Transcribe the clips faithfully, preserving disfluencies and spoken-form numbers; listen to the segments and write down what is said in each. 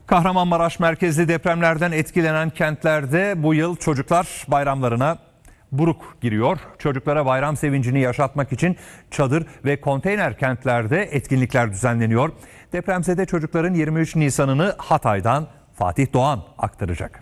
Kahramanmaraş merkezli depremlerden etkilenen kentlerde bu yıl çocuklar bayramlarına buruk giriyor. Çocuklara bayram sevincini yaşatmak için çadır ve konteyner kentlerde etkinlikler düzenleniyor. Depremzede çocukların yirmi üç Nisan'ını Hatay'dan Fatih Doğan aktaracak.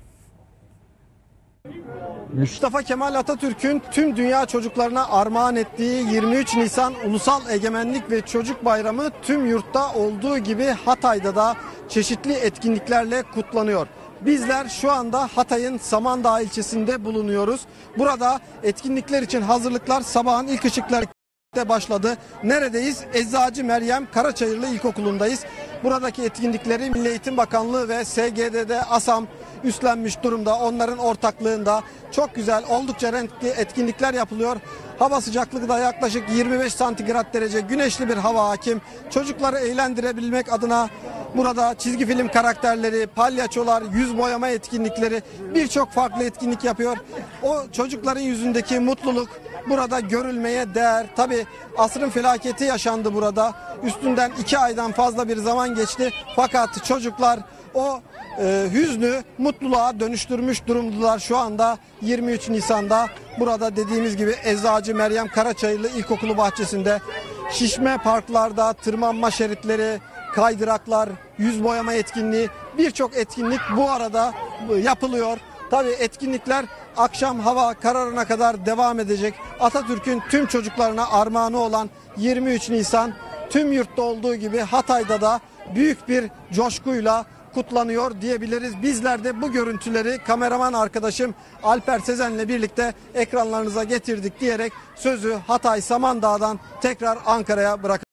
Mustafa Kemal Atatürk'ün tüm dünya çocuklarına armağan ettiği yirmi üç Nisan Ulusal Egemenlik ve Çocuk Bayramı tüm yurtta olduğu gibi Hatay'da da çeşitli etkinliklerle kutlanıyor. Bizler şu anda Hatay'ın Samandağ ilçesinde bulunuyoruz. Burada etkinlikler için hazırlıklar sabahın ilk ışıkları başladı. Neredeyiz? Eczacı Meryem Karaçayırlı İlkokulu'ndayız. Buradaki etkinlikleri Milli Eğitim Bakanlığı ve S G D'de ASAM üstlenmiş durumda. Onların ortaklığında çok güzel, oldukça renkli etkinlikler yapılıyor. Hava sıcaklığı da yaklaşık yirmi beş santigrat derece, güneşli bir hava hakim. Çocukları eğlendirebilmek adına burada çizgi film karakterleri, palyaçolar, yüz boyama etkinlikleri, birçok farklı etkinlik yapıyor. O çocukların yüzündeki mutluluk burada görülmeye değer. Tabii asrın felaketi yaşandı burada. Üstünden iki aydan fazla bir zaman geçti. Fakat çocuklar o e, hüznü mutluluğa dönüştürmüş durumdalar şu anda. yirmi üç Nisan'da burada dediğimiz gibi Eczacı Meryem Karaçayırlı İlkokulu bahçesinde şişme parklarda tırmanma şeritleri, kaydıraklar, yüz boyama etkinliği, birçok etkinlik bu arada yapılıyor. Tabii etkinlikler akşam hava kararına kadar devam edecek. Atatürk'ün tüm çocuklarına armağanı olan yirmi üç Nisan tüm yurtta olduğu gibi Hatay'da da büyük bir coşkuyla kutlanıyor diyebiliriz. Bizler de bu görüntüleri kameraman arkadaşım Alper Sezen'le birlikte ekranlarınıza getirdik diyerek sözü Hatay Samandağ'dan tekrar Ankara'ya bırakıyoruz.